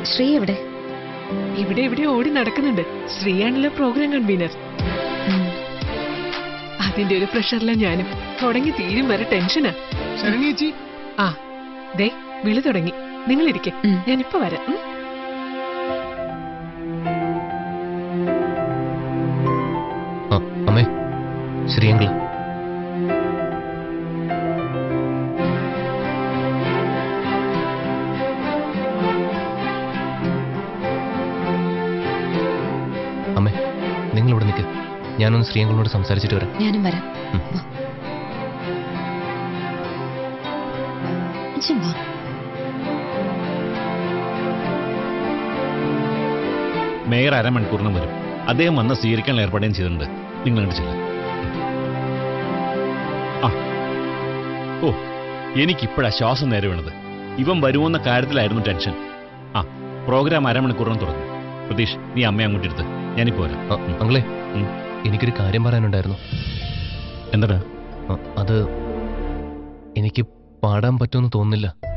ശ്രീ എവിടെ? ഇവിടെ ഇവിടെ ഓടി നടക്കുന്നുണ്ട്. ശ്രീയാണല്ലോ പ്രോഗ്രാം കൺവീനർ. അതിന്റെ ഒരു പ്രഷറില ഞാനും. തുടങ്ങി തീരും വരെ ടെൻഷനാ. ശരണ്യേച്ചി, ആ ദേ വിളി തുടങ്ങി. നിങ്ങളിരിക്കെ, ഞാനിപ്പോ വരാം. അമ്മേ, ശ്രീയങ്കള്. അമ്മേ, നിങ്ങളിവിടെ നിൽക്ക്. ഞാനൊന്ന് ശ്രീയങ്കളോട് സംസാരിച്ചിട്ട് വരാം. ഞാനും വരാം. മേയർ അരമണിക്കൂറിനും വരും. അദ്ദേഹം വന്ന് സ്വീകരിക്കാൻ ഏർപ്പെടുകയും ചെയ്തിട്ടുണ്ട്. നിങ്ങൾ കണ്ടിച്ചില്ല? ആ ഓ, എനിക്കിപ്പോഴാ ശ്വാസം നേരെ വീണത്. ഇവൻ വരുമെന്ന കാര്യത്തിലായിരുന്നു ടെൻഷൻ. ആ, പ്രോഗ്രാം അരമണിക്കൂറിനും തുടങ്ങും. പ്രതീഷ്, നീ അമ്മയെ അങ്ങോട്ടിരുത്ത്. ഞാനിപ്പോ വരാം. അങ്ങളെ, എനിക്കൊരു കാര്യം പറയാനുണ്ടായിരുന്നു. എന്താ? അത് എനിക്ക് പാടാൻ പറ്റുമെന്ന് തോന്നുന്നില്ല.